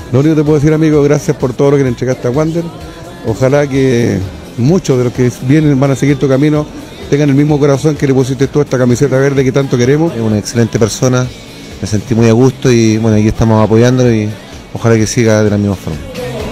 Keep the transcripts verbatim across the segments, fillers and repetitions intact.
Lo único que te puedo decir, amigo, gracias por todo lo que le entregaste a Wander. Ojalá que muchos de los que vienen van a seguir tu camino tengan el mismo corazón que le pusiste tú a esta camiseta verde que tanto queremos. Es una excelente persona, me sentí muy a gusto y bueno, aquí estamos apoyándolo y ojalá que siga de la misma forma.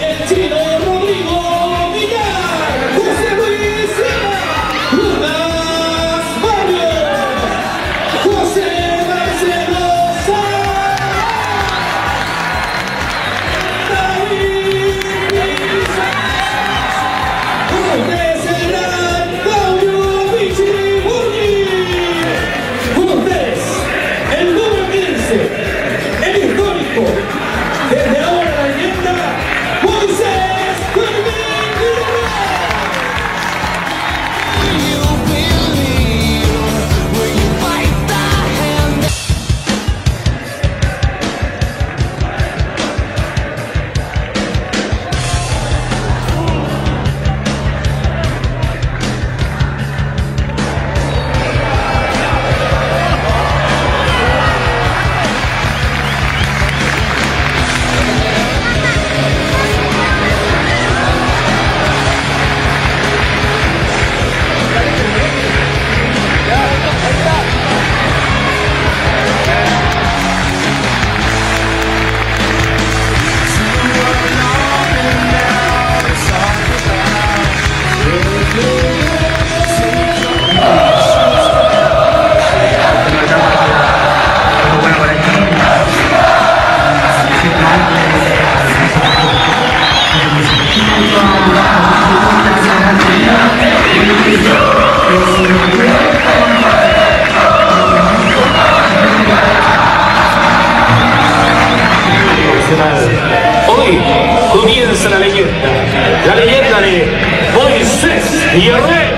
Hoy comienza la leyenda, la leyenda de Moisés y el Rey.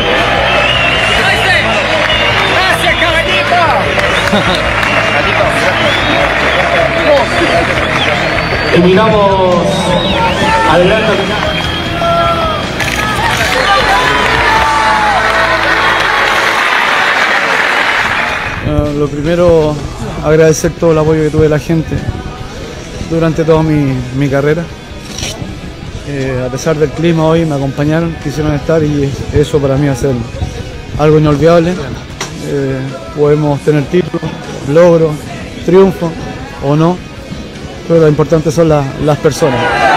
¡Gracias, caballito! Terminamos adelante. Uh, lo primero, agradecer todo el apoyo que tuve de la gente durante toda mi, mi carrera. Eh, a pesar del clima hoy me acompañaron, quisieron estar y eso para mí va a ser algo inolvidable. Eh, podemos tener títulos, logros, triunfos o no, pero lo importante son la, las personas.